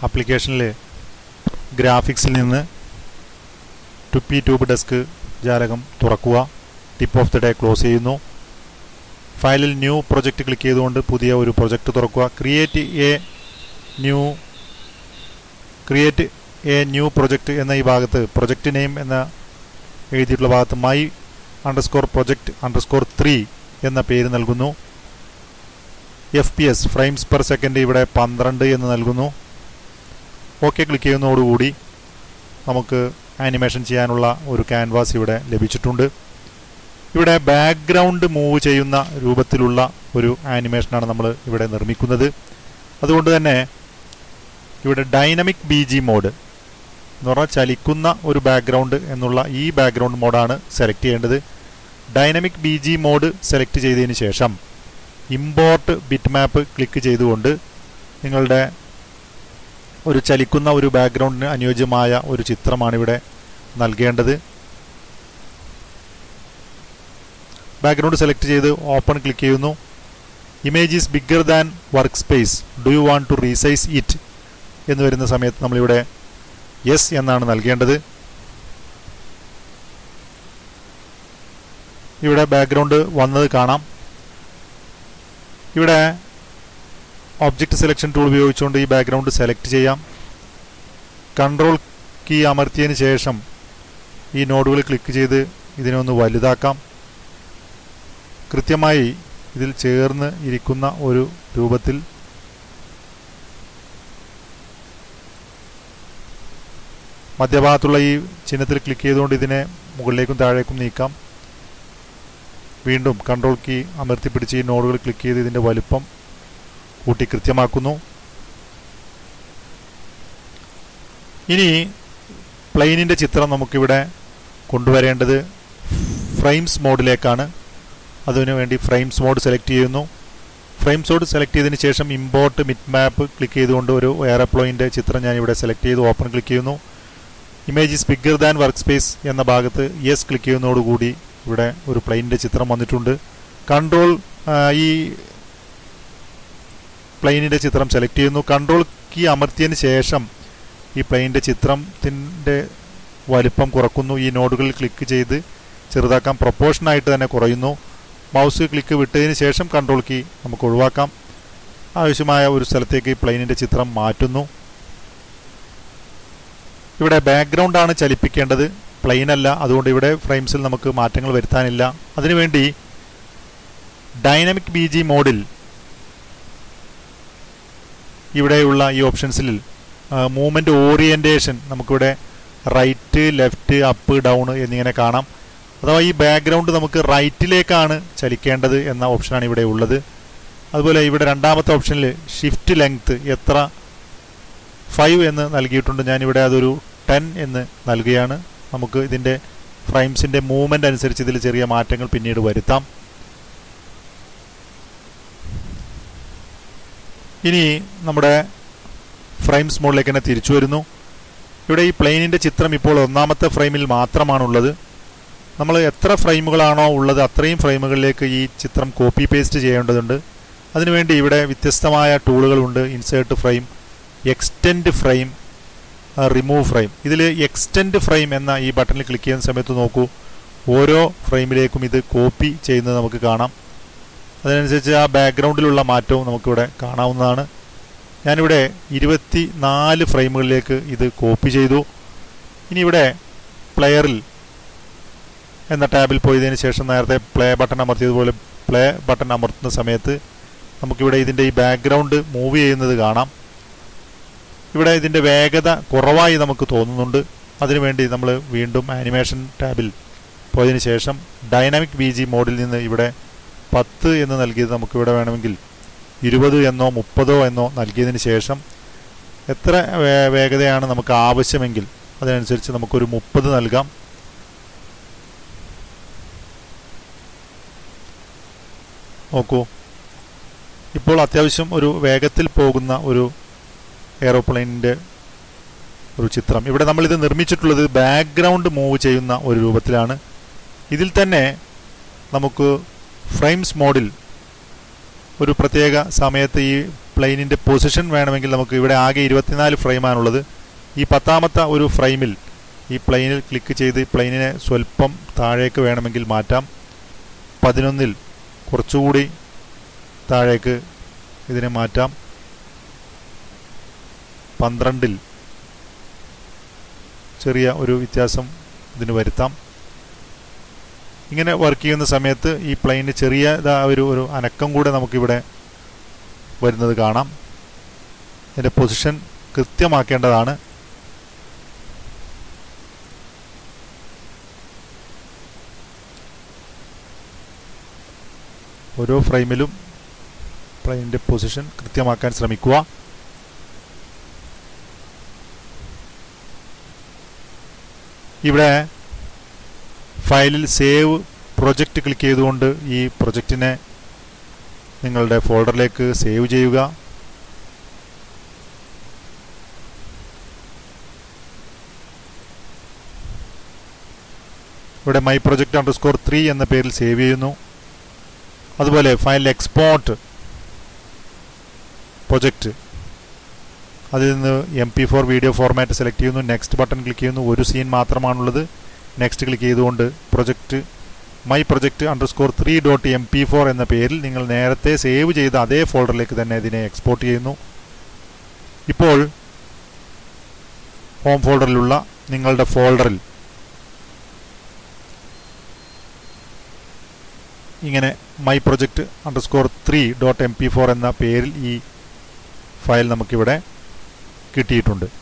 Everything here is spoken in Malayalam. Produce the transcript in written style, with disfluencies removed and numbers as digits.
ആപ്ലിക്കേഷനിൽ ഗ്രാഫിക്സിൽ നിന്ന് Tupitube ഡെസ്ക് ജാലകം തുറക്കുക. Tip of the day close ചെയ്യുന്നു. ഫയലിൽ ന്യൂ പ്രൊജക്റ്റ് ക്ലിക്ക് ചെയ്തുകൊണ്ട് പുതിയ ഒരു പ്രൊജക്റ്റ് തുറക്കുക. ക്രിയേറ്റ് എ ന്യൂ പ്രൊജക്റ്റ് എന്ന ഈ ഭാഗത്ത് പ്രൊജക്റ്റ് നെയിം എന്ന എഴുതിയിട്ടുള്ള ഭാഗത്ത് my_project_3 എന്ന പേര് നൽകുന്നു. FPS ഫ്രെയിംസ് പെർ സെക്കൻഡ് ഇവിടെ 12 എന്ന് നൽകുന്നു. ഓക്കെ ക്ലിക്ക് ചെയ്യുന്നതോടുകൂടി നമുക്ക് ആനിമേഷൻ ചെയ്യാനുള്ള ഒരു ക്യാൻവാസ് ഇവിടെ ലഭിച്ചിട്ടുണ്ട്. ഇവിടെ ബാക്ക്ഗ്രൗണ്ട് മൂവ് ചെയ്യുന്ന രൂപത്തിലുള്ള ഒരു ആനിമേഷനാണ് നമ്മൾ ഇവിടെ നിർമ്മിക്കുന്നത്. അതുകൊണ്ട് തന്നെ ഇവിടെ ഡൈനമിക് BG മോഡ് എന്ന് പറഞ്ഞാൽ ചലിക്കുന്ന ഒരു ബാക്ക്ഗ്രൗണ്ട് എന്നുള്ള ഈ ബാക്ക്ഗ്രൗണ്ട് മോഡാണ് സെലക്ട് ചെയ്യേണ്ടത്. ഡൈനമിക് BG മോഡ് സെലക്ട് ചെയ്തതിന് ശേഷം ഇമ്പോർട്ട് ബിറ്റ് മാപ്പ് ക്ലിക്ക് ചെയ്തുകൊണ്ട് നിങ്ങളുടെ ഒരു ചലിക്കുന്ന ഒരു ബാക്ക്ഗ്രൗണ്ടിന് അനുയോജ്യമായ ഒരു ചിത്രമാണ് ഇവിടെ നൽകേണ്ടത്. ബാക്ക്ഗ്രൗണ്ട് സെലക്ട് ചെയ്ത് ഓപ്പൺ ക്ലിക്ക് ചെയ്യുന്നു. Image is bigger than work space, do you want to resize it എന്ന് വരുന്ന സമയത്ത് നമ്മളിവിടെ യെസ് എന്നാണ് നൽകേണ്ടത്. ഇവിടെ ബാക്ക്ഗ്രൗണ്ട് വന്നത് കാണാം. ഇവിടെ ഒബ്ജക്റ്റ് സെലക്ഷൻ ടൂൾ ഉപയോഗിച്ചുകൊണ്ട് ഈ ബാക്ക്ഗ്രൗണ്ട് സെലക്ട് ചെയ്യാം. കൺട്രോൾ കീ അമർത്തിയതിന് ശേഷം ഈ നോഡുകൾ ക്ലിക്ക് ചെയ്ത് ഇതിനെ ഒന്ന് വലുതാക്കാം. കൃത്യമായി ഇതിൽ ചേർന്ന് ഇരിക്കുന്ന ഒരു രൂപത്തിൽ മധ്യഭാഗത്തുള്ള ഈ ചിഹ്നത്തിൽ ക്ലിക്ക് ചെയ്തുകൊണ്ട് ഇതിനെ മുകളിലേക്കും താഴേക്കും നീക്കാം. വീണ്ടും കൺട്രോൾ കീ അമർത്തി പിടിച്ച് ഈ നോഡുകൾ ക്ലിക്ക് ചെയ്ത് ഇതിൻ്റെ വലുപ്പം കൂട്ടി കൃത്യമാക്കുന്നു. ഇനി പ്ലെയിനിൻ്റെ ചിത്രം നമുക്കിവിടെ കൊണ്ടുവരേണ്ടത് ഫ്രെയിംസ് മോഡിലേക്കാണ്. അതിനുവേണ്ടി ഫ്രെയിംസ് മോഡ് സെലക്ട് ചെയ്യുന്നു. ഫ്രെയിംസ് മോഡ് സെലക്ട് ചെയ്തതിന് ശേഷം ഇമ്പോർട്ട് ബിറ്റ് മാപ്പ് ക്ലിക്ക് ചെയ്തുകൊണ്ട് ഒരു എയർപ്ലെയിനിൻ്റെ ചിത്രം ഞാനിവിടെ സെലക്ട് ചെയ്ത് ഓപ്പൺ ക്ലിക്ക് ചെയ്യുന്നു. Image is bigger than work space എന്ന ഭാഗത്ത് യെസ് ക്ലിക്ക് ചെയ്യുന്നതോടുകൂടി ഇവിടെ ഒരു പ്ലെയിനിൻ്റെ ചിത്രം വന്നിട്ടുണ്ട്. കൺട്രോൾ ഈ പ്ലെയിനിൻ്റെ ചിത്രം സെലക്ട് ചെയ്യുന്നു. കൺട്രോൾ കീ അമർത്തിയതിന് ശേഷം ഈ പ്ലെയിനിൻ്റെ ചിത്രത്തിൻ്റെ വലിപ്പം കുറക്കുന്നു. ഈ നോഡുകളിൽ ക്ലിക്ക് ചെയ്ത് ചെറുതാക്കാൻ പ്രൊപ്പോർഷനായിട്ട് തന്നെ കുറയുന്നു. മൗസ് ക്ലിക്ക് വിട്ടതിന് ശേഷം കൺട്രോൾ കീ നമുക്ക് ഒഴിവാക്കാം. ആവശ്യമായ ഒരു സ്ഥലത്തേക്ക് പ്ലെയിനിൻ്റെ ചിത്രം മാറ്റുന്നു. ഇവിടെ ബാക്ക്ഗ്രൗണ്ടാണ് ചലിപ്പിക്കേണ്ടത്, പ്ലെയിൻ അല്ല. അതുകൊണ്ട് ഇവിടെ ഫ്രെയിംസിൽ നമുക്ക് മാറ്റങ്ങൾ വരുത്താനില്ല. അതിനുവേണ്ടി ഡൈനമിക് BG മോഡിൽ ഇവിടെയുള്ള ഈ ഓപ്ഷൻസിൽ മൂവ്മെൻറ്റ് ഓറിയൻറ്റേഷൻ നമുക്കിവിടെ റൈറ്റ്, ലെഫ്റ്റ്, അപ്പ്, ഡൗൺ എന്നിങ്ങനെ കാണാം. അഥവാ ഈ ബാക്ക്ഗ്രൗണ്ട് നമുക്ക് റൈറ്റിലേക്കാണ് ചലിക്കേണ്ടത് എന്ന ഓപ്ഷനാണ് ഇവിടെ ഉള്ളത്. അതുപോലെ ഇവിടെ രണ്ടാമത്തെ ഓപ്ഷനിൽ ഷിഫ്റ്റ് ലെങ്ത് എത്ര 5 എന്ന് നൽകിയിട്ടുണ്ട്. ഞാനിവിടെ അതൊരു 10 എന്ന് നൽകുകയാണ്. നമുക്ക് ഇതിൻ്റെ ഫ്രെയിംസിൻ്റെ മൂവ്മെൻ്റ് അനുസരിച്ച് ഇതിൽ ചെറിയ മാറ്റങ്ങൾ പിന്നീട് വരുത്താം. ഇനി നമ്മുടെ ഫ്രെയിംസ് മോഡിലേക്ക് തന്നെ തിരിച്ചു വരുന്നു. ഇവിടെ ഈ പ്ലെയിനിൻ്റെ ചിത്രം ഇപ്പോൾ ഒന്നാമത്തെ ഫ്രെയിമിൽ മാത്രമാണുള്ളത്. നമ്മൾ എത്ര ഫ്രെയിമുകളാണോ ഉള്ളത് അത്രയും ഫ്രെയിമുകളിലേക്ക് ഈ ചിത്രം കോപ്പി പേസ്റ്റ് ചെയ്യേണ്ടതുണ്ട്. അതിനുവേണ്ടി ഇവിടെ വ്യത്യസ്തമായ ടൂളുകളുണ്ട്. Insert frame, extend frame, remove frame. ഇതിൽ എക്സ്റ്റെൻഡ് ഫ്രെയിം എന്ന ഈ ബട്ടണിൽ ക്ലിക്ക് ചെയ്യുന്ന സമയത്ത് നോക്കൂ, ഓരോ ഫ്രെയിമിലേക്കും ഇത് കോപ്പി ചെയ്യുന്നത് നമുക്ക് കാണാം. അതിനനുസരിച്ച് ആ ബാക്ക്ഗ്രൗണ്ടിലുള്ള മാറ്റവും നമുക്കിവിടെ കാണാവുന്നതാണ്. ഞാനിവിടെ 24 ഫ്രെയിമുകളിലേക്ക് ഇത് കോപ്പി ചെയ്തു. ഇനി ഇവിടെ പ്ലെയറിൽ എന്ന ടാബിൽ പോയതിനു ശേഷം നേരത്തെ പ്ലേ ബട്ടൺ അമർത്തിയതുപോലെ പ്ലേ ബട്ടൺ അമർത്തുന്ന സമയത്ത് നമുക്കിവിടെ ഇതിൻ്റെ ഈ ബാക്ക്ഗ്രൗണ്ട് മൂവ് ചെയ്യുന്നത് കാണാം. ഇവിടെ ഇതിൻ്റെ വേഗത കുറവായി നമുക്ക് തോന്നുന്നുണ്ട്. അതിനുവേണ്ടി നമ്മൾ വീണ്ടും ആനിമേഷൻ ടാബിൽ പോയതിനു ശേഷം ഡൈനാമിക് BG മോഡിൽ നിന്ന് ഇവിടെ 10 എന്ന് നൽകിയത് നമുക്കിവിടെ വേണമെങ്കിൽ 20 എന്നോ 30 എന്നോ നൽകിയതിന് ശേഷം എത്ര വേഗതയാണ് നമുക്ക് ആവശ്യമെങ്കിൽ അതിനനുസരിച്ച് നമുക്കൊരു 30 നൽകാം. നോക്കൂ, ഇപ്പോൾ അത്യാവശ്യം ഒരു വേഗത്തിൽ പോകുന്ന ഒരു എയറോപ്ലെയിനിൻ്റെ ഒരു ചിത്രം. ഇവിടെ നമ്മളിത് നിർമ്മിച്ചിട്ടുള്ളത് ബാക്ക്ഗ്രൗണ്ട് മൂവ് ചെയ്യുന്ന ഒരു രൂപത്തിലാണ്. ഇതിൽ തന്നെ നമുക്ക് ഫ്രെയിംസ് മോഡിൽ ഒരു പ്രത്യേക സമയത്ത് ഈ പ്ലെയിനിൻ്റെ പൊസിഷൻ വേണമെങ്കിൽ നമുക്ക് ഇവിടെ ആകെ 24 ഫ്രെയിമാണുള്ളത്. ഈ 10ാമത്തെ ഒരു ഫ്രെയിമിൽ ഈ പ്ലെയിനിൽ ക്ലിക്ക് ചെയ്ത് പ്ലെയിനിനെ സ്വല്പം താഴേക്ക് വേണമെങ്കിൽ മാറ്റാം. 11ൽ കുറച്ചുകൂടി താഴേക്ക് ഇതിനെ മാറ്റാം. 12ൽ ചെറിയ ഒരു വ്യത്യാസം ഇതിന് വരുത്താം. ഇങ്ങനെ വർക്ക് ചെയ്യുന്ന സമയത്ത് ഈ പ്ലെയിന് ചെറിയ ഒരു അനക്കം കൂടെ നമുക്കിവിടെ വരുന്നത് കാണാം. ഇതിൻ്റെ പൊസിഷൻ കൃത്യമാക്കേണ്ടതാണ്. ഓരോ ഫ്രെയിമിലും പ്ലെയിനിൻ്റെ പൊസിഷൻ കൃത്യമാക്കാൻ ശ്രമിക്കുക. ഇവിടെ ഫയലിൽ സേവ് പ്രൊജക്റ്റ് ക്ലിക്ക് ചെയ്തുകൊണ്ട് ഈ പ്രൊജക്റ്റിനെ നിങ്ങളുടെ ഫോൾഡറിലേക്ക് സേവ് ചെയ്യുക. ഇവിടെ my project_3 എന്ന പേരിൽ സേവ് ചെയ്യുന്നു. അതുപോലെ ഫയൽ എക്സ്പോർട്ട് പ്രൊജക്റ്റ്, അതിൽ നിന്ന് MP4 വീഡിയോ ഫോർമാറ്റ് സെലക്ട് ചെയ്യുന്നു. നെക്സ്റ്റ് ബട്ടൺ ക്ലിക്ക് ചെയ്യുന്നു. ഒരു സീൻ മാത്രമാണുള്ളത്. നെക്സ്റ്റ് ക്ലിക്ക് ചെയ്തുകൊണ്ട് പ്രൊജക്റ്റ് my project_3.mp4 എന്ന പേരിൽ നിങ്ങൾ നേരത്തെ സേവ് ചെയ്ത അതേ ഫോൾഡറിലേക്ക് തന്നെ ഇതിനെ എക്സ്പോർട്ട് ചെയ്യുന്നു. ഇപ്പോൾ ഹോം ഫോൾഡറിലുള്ള നിങ്ങളുടെ ഫോൾഡറിൽ ഇങ്ങനെ my project_3.mp4 എന്ന പേരിൽ ഈ ഫയൽ നമുക്കിവിടെ കിട്ടിയിട്ടുണ്ട്.